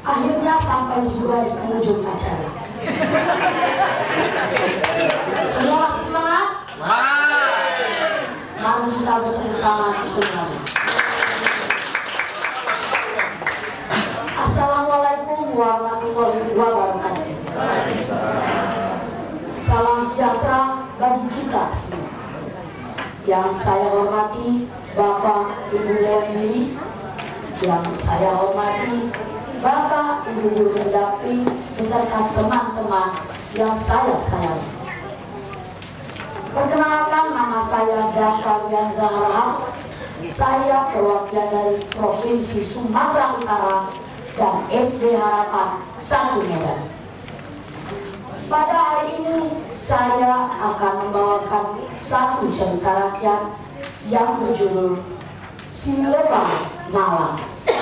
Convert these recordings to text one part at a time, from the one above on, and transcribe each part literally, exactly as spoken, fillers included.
Akhirnya sampai juga di penghujung acara. Semua masih semangat? Mari kita bertepuk tangan semuanya. Assalamualaikum warahmatullahi wabarakatuh. Salam sejahtera bagi kita semua. Yang saya hormati Bapak Ibu Dewan Juri, yang saya hormati Bapak Ibu Guru pendamping beserta teman-teman yang saya sayangi. Perkenalkan, nama saya Dava Lian Zahra. Saya perwakilan dari Provinsi Sumatera Utara dan S D Harapan satu Medan. Pada hari ini saya akan membawakan satu cerita rakyat yang berjudul Si Lebah Malang.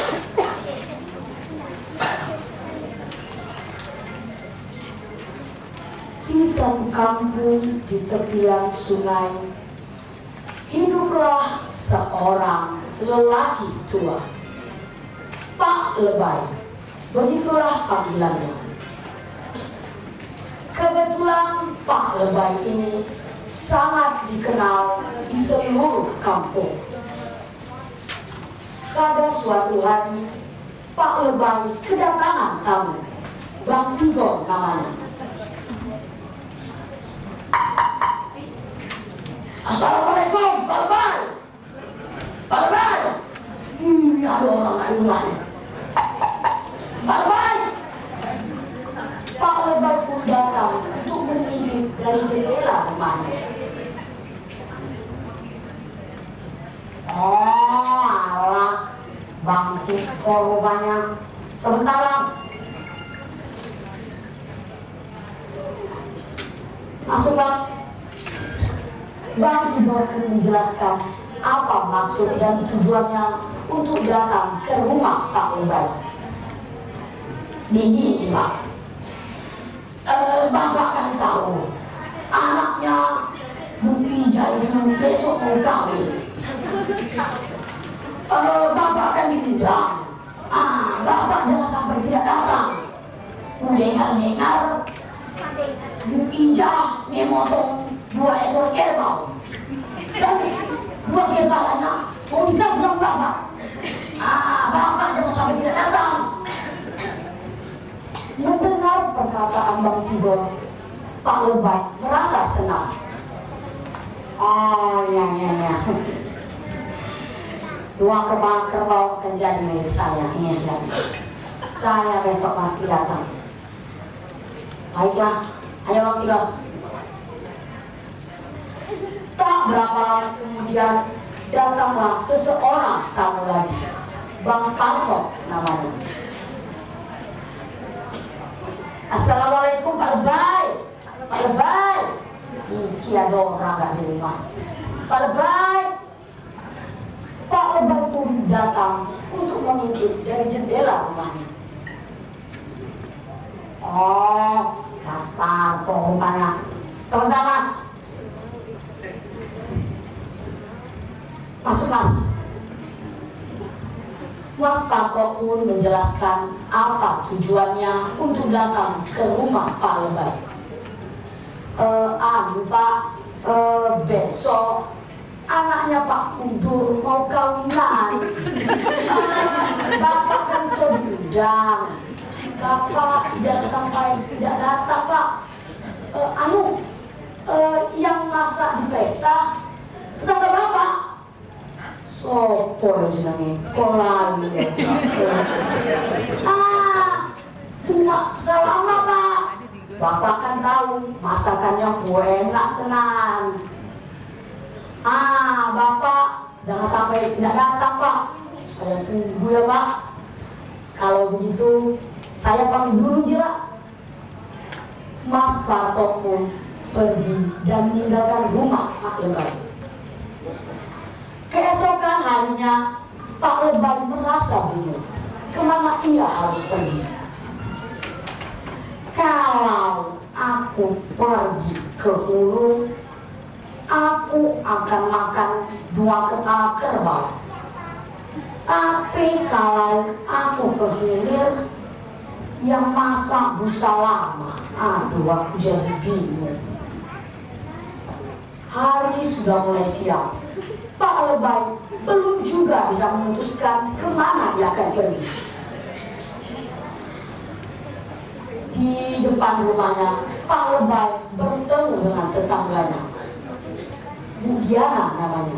Di satu kampung di tepian sungai, hiduplah seorang lelaki tua, Pak Lebay, begitulah panggilannya. Kebetulan Pak Lebay ini sangat dikenal di seluruh kampung. Pada suatu hari, Pak Lebay kedatangan tamu, Bang Tigor namanya. Assalamualaikum, Pak Lebay. Pak Lebay, ini ada orang dari rumahnya. Pak Lebay. Pak Lebay pun datang untuk mengintip dari jendela rumahnya. Oh, alah, Bang Tigor rupanya. Sebentar, Bang. Masuk, Bang. Bang Tigor pun menjelaskan apa maksud dan tujuannya untuk datang ke rumah Pak Lebay. Begini, Pak. Eh, Bapak kan tahu anaknya Bu Ija itu besok mau kawin. Eh, Bapak kan diundang. Ah, Bapak jangan sampai tidak datang. Dengar-dengar Bu Ija memotong dua ekor kerbau dan dua kepalanya mau dikasih sama Bapak. Ah, Bapak jangan sampai tidak datang. Mendengar perkataan Bang Tigor, Pak Lebay merasa senang. Oh, ya, ya, ya. Dua kepala kerbau akan jadi milik saya. Iya, ya. Saya besok pasti datang. Baiklah, ayo Bang Tigor. Tak berapa lama kemudian datanglah seseorang tamu lagi, Bang Parto namanya. Assalamualaikum Pak Lebay. Pak Lebay, iki ada orang gak di rumah. Pak Lebay. Pak Lebay pun datang untuk mengintip dari jendela rumahnya. Oh, Mas Parto rupanya. Sebentar, Mas. Masuk, Mas. Mas Parto pun menjelaskan apa tujuannya untuk datang ke rumah Pak Lebay. Eh, anu Pak, eh, besok anaknya Pak Kundur mau kawinan. Ah, Bapak kan terundang. Bapak jangan sampai tidak datang, Pak. Eh, anu, eh, yang masak di pesta tetangga Bapak. Sopo ya jenenge kolali ya. Ah, cuma selama Pak. Bapak kan tahu masakannya enak tenan. Ah, Bapak jangan sampai tidak datang, Pak. Saya tunggu ya, Pak. Kalau begitu saya pamit dulu, Jira. Mas Parto pun pergi dan meninggalkan rumah Pak Lebay. Keesokan harinya, Pak Lebay merasa bingung kemana ia harus pergi. Kalau aku pergi ke hulu, aku akan makan dua kepala kerbau. Tapi kalau aku ke hilir, yang masak busa lama. Aduh, aku jadi bingung. Hari sudah mulai siap. Pak Lebay belum juga bisa memutuskan kemana dia akan pergi. Di depan rumahnya, Pak Lebay bertemu dengan tetangganya, Bu Diana namanya.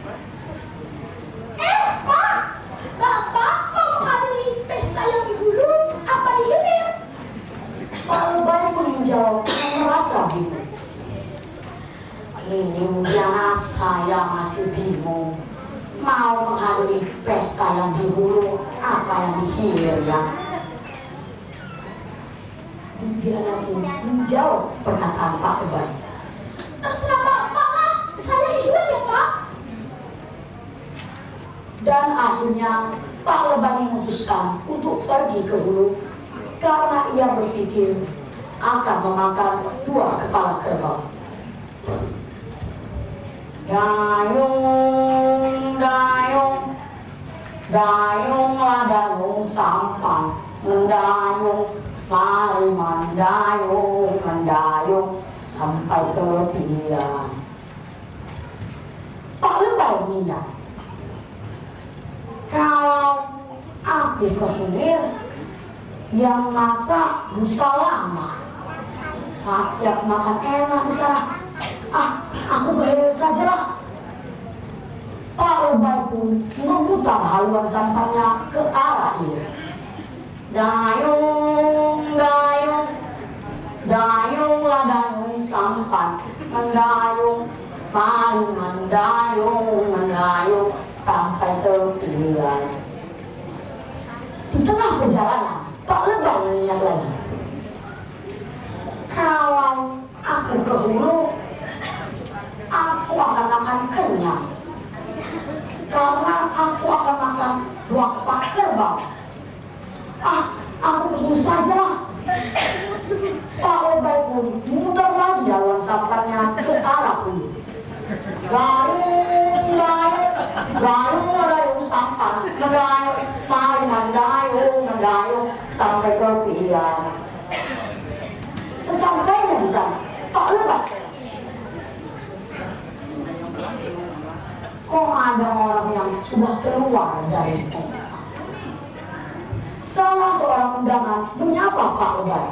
Eh Pak, Bapak mau menghadiri pesta yang di hulu apa di hilir? Pak Lebay pun menjawab dengan merasa bingung. Ini Bu Diana, saya masih bingung. Mau menghadiri pesta yang di hulu apa yang di hilir ya? Bu Diana pun menjawab perkataan Pak Lebay. Terserah Bapak lah, saya di hilir ya Pak. Dan akhirnya Pak Lebay memutuskan untuk pergi ke hulu karena ia berpikir akan memakan dua kepala kerbau. Dayung, dayung, dayunglah dayung sampan, mendayung, mari mendayung, mendayung sampai tepian. Pak Lebay mengingat, kalau aku ke hilir yang masak busa lama, pasti aku makan enak di sana. Ah, aku ke hilir sajalah. Pak Lebay pun memutar haluan sampannya ke arah hilir. Dayung, dayung, dayunglah dayung sampan, mendayung, mari mendayung, mendayung sampai tepian. Di tengah perjalanan, Pak Lebay mengingat lagi, kalau aku ke hulu, aku akan makan kenyang, karena aku akan makan dua kepala kerbau. Ah, aku ke hulu sajalah. Pak Lebay pun memutar lagi haluan sampannya ke arah hulu. Dayung, dayung, dayung, dayung sampan, mendayung, mari mendayung, mendayung sampai tepian. Sesampainya di sana, Pak Lebay, kok ada orang yang sudah keluar dari pesta. Salah seorang undangan menyapa Pak Lebay.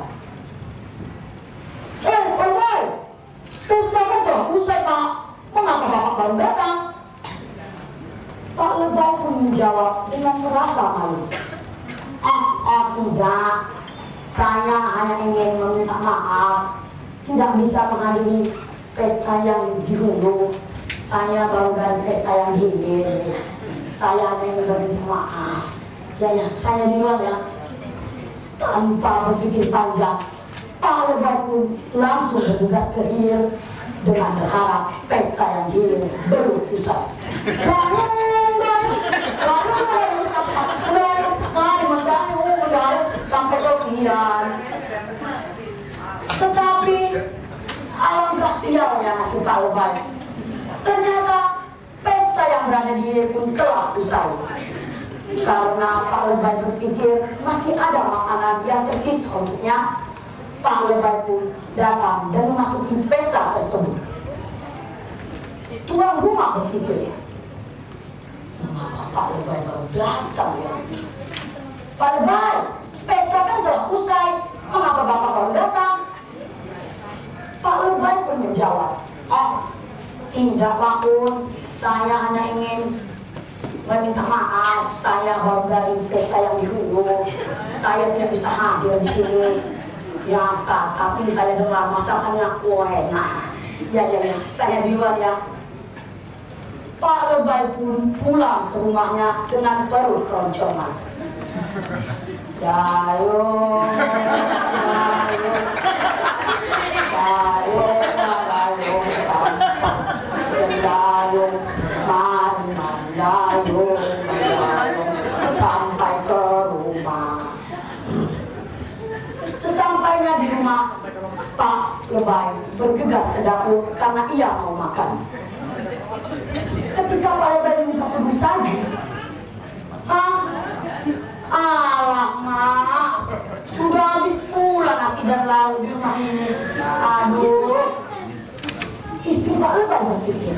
Eh, Pak Lebay, pesta kan telah usai Pak. Mengapa Bapak baru datang? Pak Lebay pun menjawab dengan merasa malu. Ah, ah tidak, saya hanya ingin meminta maaf, tidak bisa menghadiri pesta yang di hulu. Saya baru dari pesta yang di hilir. Saya hanya ingin meminta maaf. Ya ya, saya di luar ya. Tanpa berpikir panjang, Pak Lebay pun langsung bergegas ke hilir dengan berharap pesta yang hilir belum usai. Dayung, dayung, dayung, dayung sampai, dayung, dayung, dayung, dayung sampai tepian. Tetapi alangkah sialnya nasib Pak Lebay. Ternyata pesta yang berada di hilir pun telah usai. Karena Pak Lebay berpikir masih ada makanan yang tersisa untuknya, Pak Lebay pun datang dan memasuki pesta tersebut. Tuan rumah berpikir, mengapa Pak Lebay baru datang ya? Pak Lebay, pesta kan telah usai, mengapa Bapak baru datang? Pak Lebay pun menjawab, oh tidak Pak Pun, saya hanya ingin meminta maaf, saya baru dari pesta yang di hulu, saya tidak bisa hadir di sini. Ya Kak, tapi saya dengar masakannya enak. Ya ya ya, saya di luar ya. Pak Lebay pun pulang ke rumahnya dengan perut keroncongan. Dayung, dayung, dayung, dayung, dayung, mari mendayung, mendayung sampai ke rumah. Sesampainya di rumah, Pak Lebay bergegas ke dapur karena ia mau makan. Ketika Pak Lebay minta penuh saji, Hah? Alah, Mak. Sudah habis pula nasi dan lauk di rumah ini. Aduh. Istri Pak Lebay berpikir.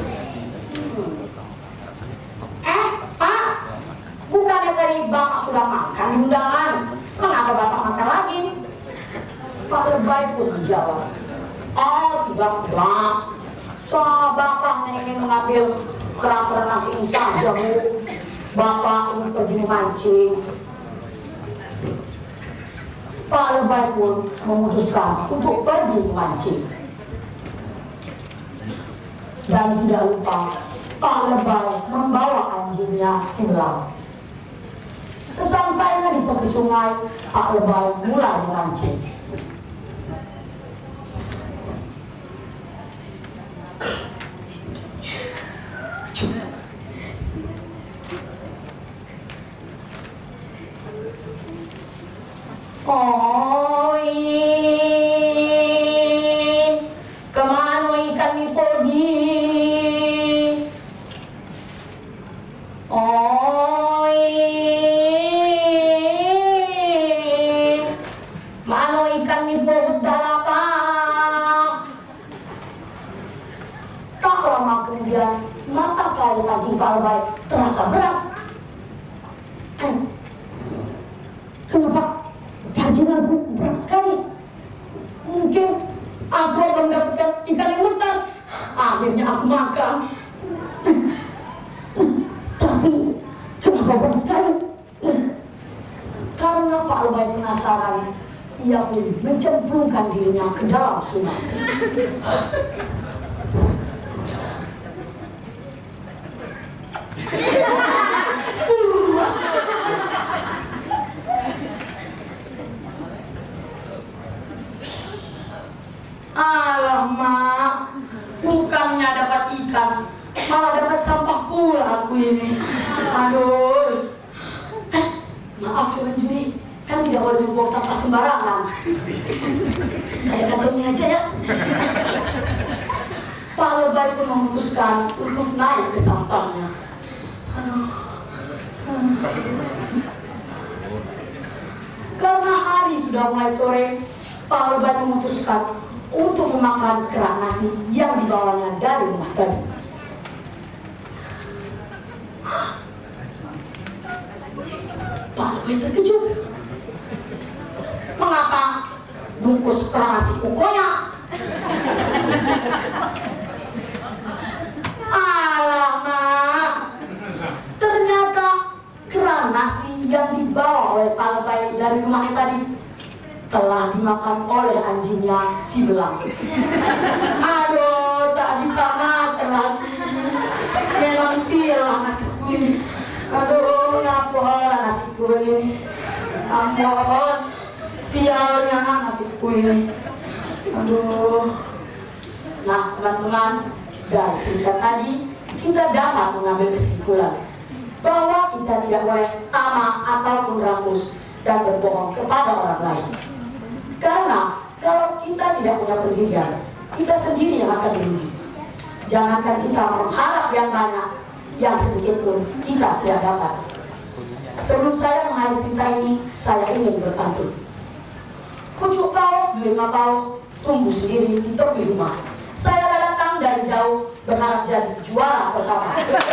Eh, Pak. Bukannya tadi Bapak sudah makan di undangan? Kenapa Bapak makan lagi? Pak Lebay pun menjawab. Oh, tidak, tidak. Soal Bapak ingin mengambil kerak-kerak nasi ini saja, Bu. Bapak ingin pergi memancing. Pak Lebay pun memutuskan untuk pergi memancing. Dan tidak lupa, Pak Lebay membawa anjingnya si belang. Sesampainya di tepi sungai, Pak Lebay mulai memancing. Oi, kemana ikan ini pergi? Oi, mana ikan ini pergi dalapak? Tak lama kemudian, mata kail pancing Pak Lebay terasa berat. Kenapa? Pancinganku berat sekali. Mungkin aku akan mendapatkan ikan yang besar. Akhirnya aku makan. Tapi kenapa berat sekali? Karena Pak Lebay penasaran, ia pun mencemplungkan dirinya ke dalam sungai. Alah, Mak, bukannya dapat ikan, malah dapat sampah pula aku ini. Aduh. Eh, maaf ya Manjuri, kan tidak boleh membuang sampah sembarangan. Saya kantongi aja ya. Pak Lebay pun memutuskan untuk naik ke sampahnya. Aduh. Karena hari sudah mulai sore, Pak Lebay memutuskan untuk memakan kerak nasi yang dibawanya dari rumah tadi. Pak Lebay terkejut. Mengapa bungkus kerak nasi kokonya? Alamak, ternyata kerak nasi yang dibawa oleh Pak Lebay dari rumahnya tadi telah dimakan oleh anjingnya si belang. Aduh, tak bisa makan lagi. Memang sial nasiku ini. Aduh, ngapa nasiku ini? Ampun, sialnya nasiku ini. Aduh. Nah, teman-teman, dari cerita tadi kita dapat mengambil kesimpulan bahwa kita tidak boleh tamak ataupun rakus dan berbohong kepada orang lain. Karena kalau kita tidak punya pendirian, kita sendiri yang akan dirugi. Jangankan kita mengharap yang banyak, yang sedikit pun kita tidak dapat. Sebelum saya mengakhiri cerita ini, saya ingin berpantun. Pucuk pau, lima pau, tumbuh sendiri di tepi rumah. Saya datang dari jauh, berharap jadi juara pertama.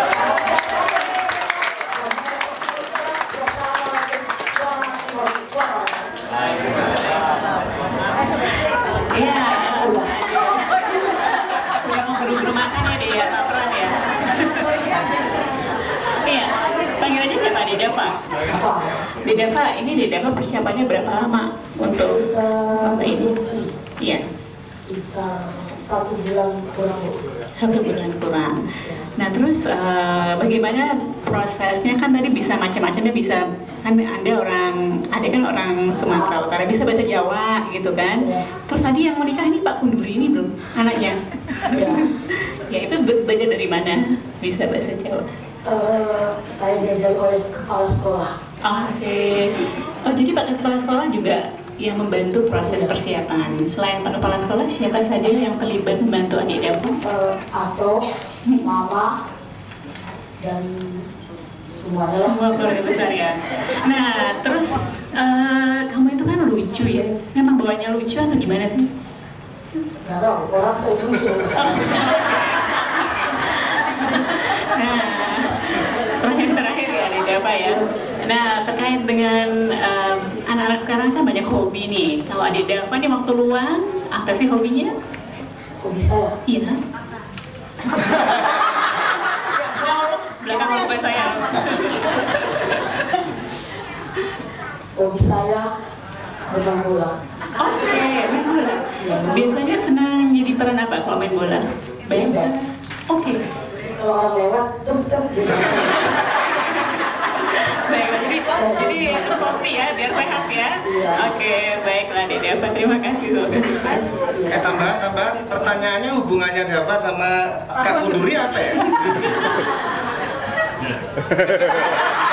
Iya, udah mau buru-buru makan ya dia ya, laparan ya. Iya, panggilannya siapa? Dideva. Dideva, ini Dideva persiapannya berapa lama untuk sampai ini? Iya. Sekitar satu bulan kurang. Satu bulan kurang. Nah terus uh, bagaimana prosesnya, kan tadi bisa macam-macamnya, bisa kan Anda orang, ada kan orang Sumatera Utara, bisa bahasa Jawa gitu kan. Ya. Terus tadi yang menikah ini Pak Kunduri ini belum anaknya. Ya. Ya itu belajar dari mana bisa bahasa Jawa? Uh, saya diajari oleh kepala sekolah. Oh, oke. Okay. Oh jadi Pak Kepala Sekolah juga yang membantu proses persiapan. Selain Pak Kepala Sekolah, siapa saja yang terlibat membantu adik Deva? Uh, atau Mama dan semuanya lah. Semua keluarga besar ya. Nah, terus uh, kamu itu kan lucu ya. Memang bawanya lucu atau gimana sih? Gak tau, orang sering lucu. Nah, terakhir-terakhir ya nih apa ya? Nah, terkait dengan um, anak-anak sekarang kan banyak hobi nih. Kalau adik Dava nih waktu luang, apa sih hobinya? Hobi saya? Iya. Belakang hobi saya. Hobi saya bermain bola. Oke, okay, main bola. Ya, biasanya senang jadi peran apa kalau main bola? Banyak banget. Oke. Okay. Kalau orang lewat, tem-tem gitu. Baiklah, jadi, jadi sporty ya, biar sehat ya. Iya. Oke, okay, baiklah Dek Dava, terima kasih, semoga sukses. Eh tambahan, tambahan, pertanyaannya hubungannya Dava sama Kak Kuduri apa ya?